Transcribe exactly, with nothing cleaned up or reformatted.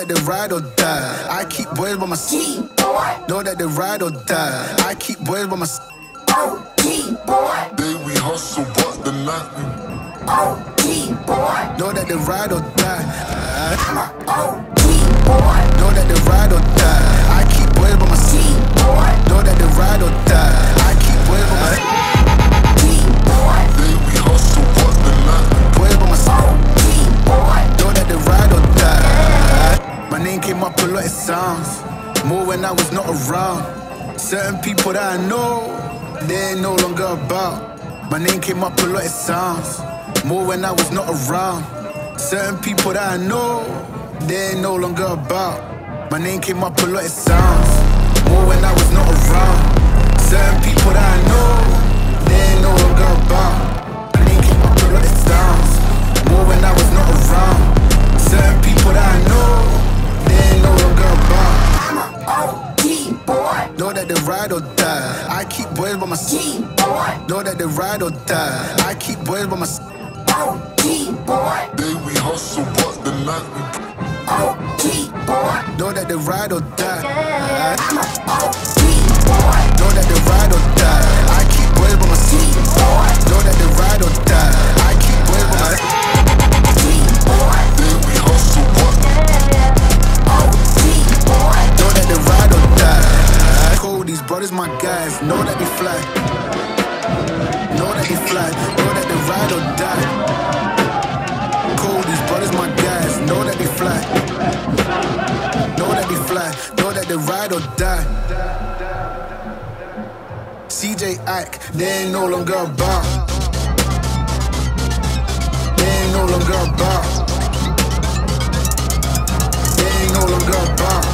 that they ride or die. I keep boys by my side. Know that they ride or die. I keep boys by my side. O G boy. Day we hustle, but the night we O G boy. Know that they ride or die. I'm a O G boy. Know that they ride or die. I keep boys by my G side. boy. Know that they ride or die. I keep boys by my side. G boy. Day we hustle, but the night we Boys by my O side. G boy. Know that they ride or die. My name came up a lot of sounds. More when I was not around. Certain people that I know, they ain't no longer about. My name came up a lot of sounds. More when I was not around. Certain people that I know, they ain't no longer about. My name came up a lot of sounds. More when I was not around. Certain people that I know, they ain't no longer about. My name came up a lot of sounds. More when I was not around. Certain people that I know, they ain't no longer about. I'm a O G boy. Know that they ride or die. I keep boys by my side. G boy. Know that they ride or die. I keep boys by my side. O G boy. Day we hustle, but the night we O G boy. Know that they ride or die. I'm a O G boy. Know that they ride or die. I keep boys by my G side. boy. Know that they ride or die. I keep boys by my side. G boy. Day we hustle, but O G boy. Know that they ride or die. Cold, these brothers my guys. Know that they fly. Know that they fly. Know that they ride or die. Cold, these brothers my guys. Know that they fly. Know that they fly. Know that they ride or die. C J Ike, they ain't no longer about. They ain't no longer about. They ain't no longer about.